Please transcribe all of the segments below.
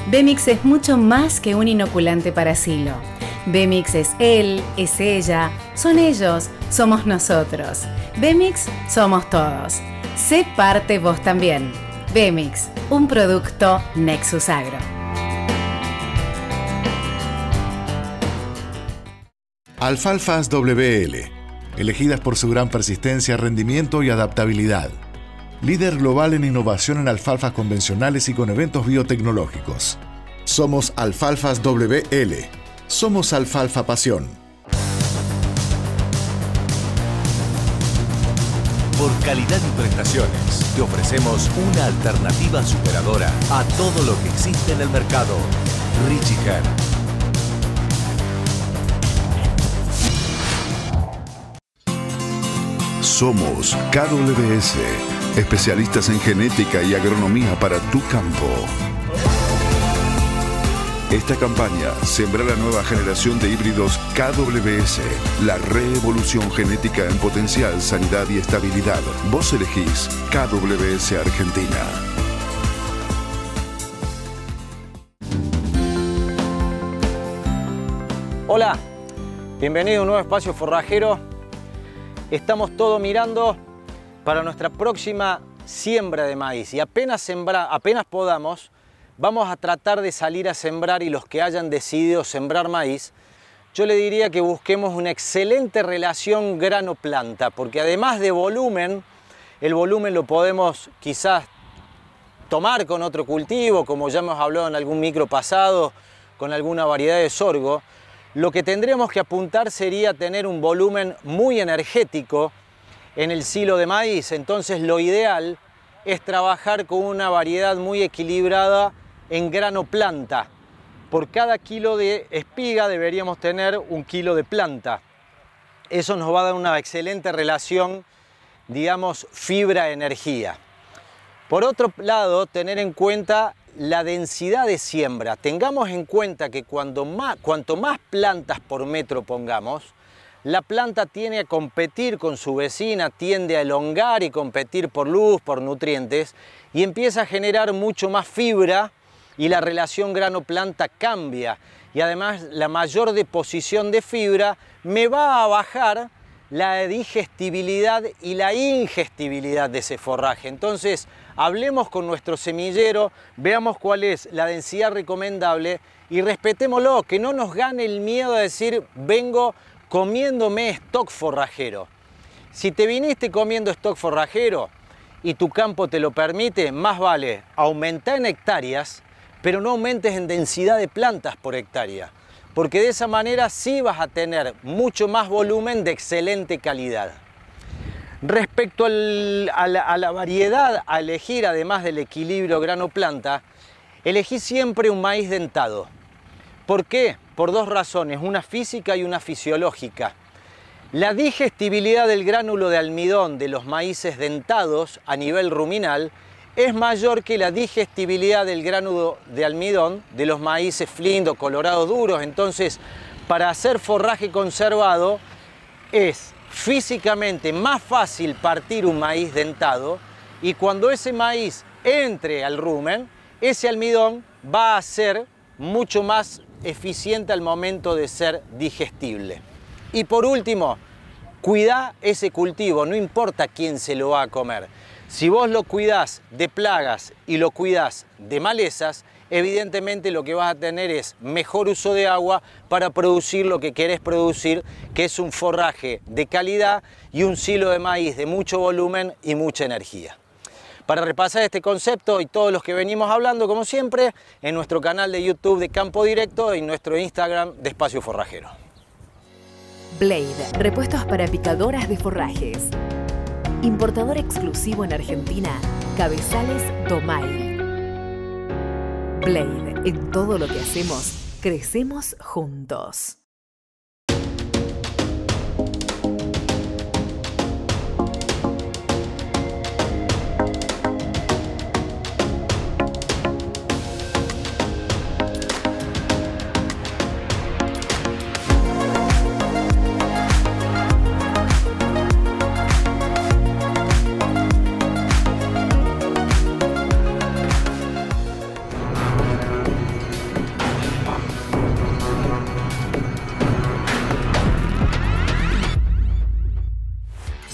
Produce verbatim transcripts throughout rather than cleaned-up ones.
Bemix es mucho más que un inoculante para silo. Bemix es él, es ella, son ellos, somos nosotros. Bemix somos todos. Sé parte vos también. Bemix, un producto Nexus Agro. Alfalfas W L, elegidas por su gran persistencia, rendimiento y adaptabilidad. Líder global en innovación en alfalfas convencionales y con eventos biotecnológicos. Somos Alfalfas W L. Somos Alfalfa Pasión. Por calidad y prestaciones, te ofrecemos una alternativa superadora a todo lo que existe en el mercado. Richiger. Somos K W S, especialistas en genética y agronomía para tu campo. Esta campaña sembra la nueva generación de híbridos K W S, la reevolución genética en potencial, sanidad y estabilidad. Vos elegís K W S Argentina. Hola, bienvenido a un nuevo espacio forrajero. Estamos todos mirando para nuestra próxima siembra de maíz y apenas, sembra, apenas podamos, vamos a tratar de salir a sembrar, y los que hayan decidido sembrar maíz, yo le diría que busquemos una excelente relación grano-planta, porque además de volumen, el volumen lo podemos quizás tomar con otro cultivo, como ya hemos hablado en algún micro pasado, con alguna variedad de sorgo. Lo que tendríamos que apuntar sería tener un volumen muy energético en el silo de maíz. Entonces lo ideal es trabajar con una variedad muy equilibrada en grano planta. Por cada kilo de espiga deberíamos tener un kilo de planta. Eso nos va a dar una excelente relación, digamos, fibra-energía. Por otro lado, tener en cuenta la densidad de siembra. Tengamos en cuenta que cuando más, cuanto más plantas por metro pongamos, la planta tiene a competir con su vecina, tiende a elongar y competir por luz, por nutrientes, y empieza a generar mucho más fibra, y la relación grano-planta cambia. Y además la mayor deposición de fibra me va a bajar la digestibilidad y la ingestibilidad de ese forraje. Entonces, hablemos con nuestro semillero, veamos cuál es la densidad recomendable y respetémoslo, que no nos gane el miedo a decir vengo comiéndome stock forrajero. Si te viniste comiendo stock forrajero y tu campo te lo permite, más vale aumentar en hectáreas, pero no aumentes en densidad de plantas por hectárea, porque de esa manera sí vas a tener mucho más volumen de excelente calidad. Respecto al, a, la, a la variedad a elegir, además del equilibrio grano-planta, elegí siempre un maíz dentado. ¿Por qué? Por dos razones, una física y una fisiológica. La digestibilidad del gránulo de almidón de los maíces dentados a nivel ruminal es mayor que la digestibilidad del gránulo de almidón de los maíces flindo, colorados duros. Entonces, para hacer forraje conservado es físicamente más fácil partir un maíz dentado, y cuando ese maíz entre al rumen, ese almidón va a ser mucho más eficiente al momento de ser digestible. Y por último, cuidá ese cultivo, no importa quién se lo va a comer. Si vos lo cuidás de plagas y lo cuidás de malezas, evidentemente lo que vas a tener es mejor uso de agua para producir lo que querés producir, que es un forraje de calidad y un silo de maíz de mucho volumen y mucha energía. Para repasar este concepto y todos los que venimos hablando, como siempre, en nuestro canal de YouTube de Campo Directo y en nuestro Instagram de Espacio Forrajero. Blade, repuestos para picadoras de forrajes. Importador exclusivo en Argentina, Cabezales Domay. Blade, en todo lo que hacemos, crecemos juntos.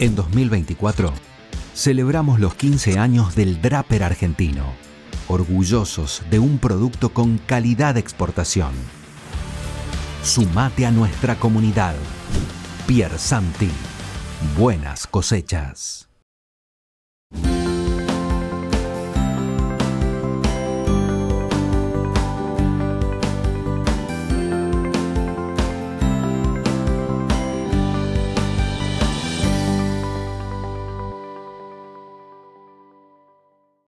En dos mil veinticuatro, celebramos los quince años del Draper argentino, orgullosos de un producto con calidad de exportación. Sumate a nuestra comunidad. Piersanti. Buenas cosechas.